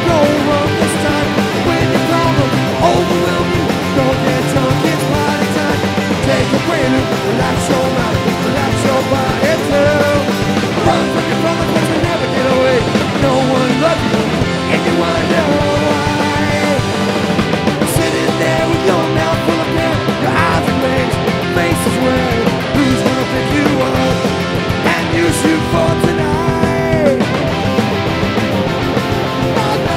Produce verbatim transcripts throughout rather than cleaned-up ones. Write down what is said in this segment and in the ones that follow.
Go run this time when your problems overwhelm you. Don't get drunk, it's party time. Take a prelude, relax your mind, relax your body too. Run from your problem, but you never get away. No one loves you, and you wonder why. Sitting there with your mouth full of hair, your eyes are glazed, face is red. Who's gonna pick you up and use you for tonight? Not me.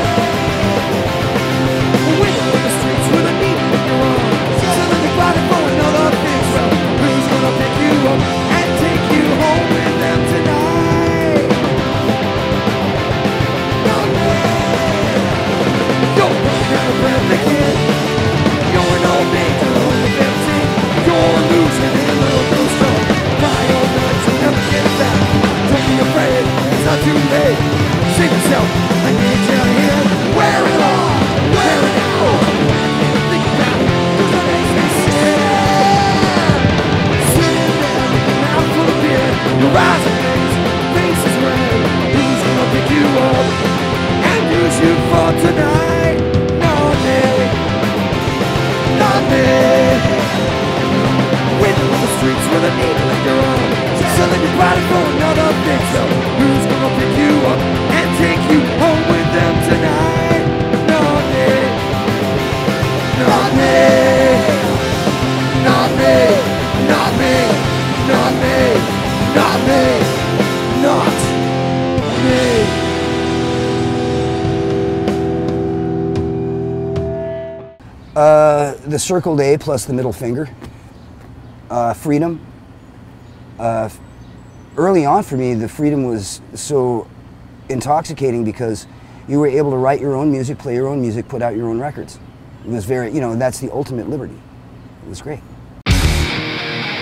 Winning in the streets with a needle in your arm, selling your body for another fix. Well, who's gonna pick you up and take you home with them tonight? Not me. You're running out of breath again. You're an old man to only fifteen. You're losing a little too strong. Try all night to never get back. Don't be afraid, it's not too late. Save yourself, I need you here. Wear it all, wear it out. Think about it, cause it makes me sad. Sitting there with your mouth full of beer, your eyes are glazed, face is red. Who's gonna pick you up and use you for tonight? Not me, not me. Winning on the streets with a needle in your arm, selling your body for another fix. So who's gonna pick you up and take you home with them tonight? Not me, not me, not me, not me, not me, not me, not me. Uh, the circled A plus the middle finger. Uh, freedom. Uh, early on for me, the freedom was so intoxicating because you were able to write your own music, play your own music, put out your own records. It was very, you know, that's the ultimate liberty. It was great.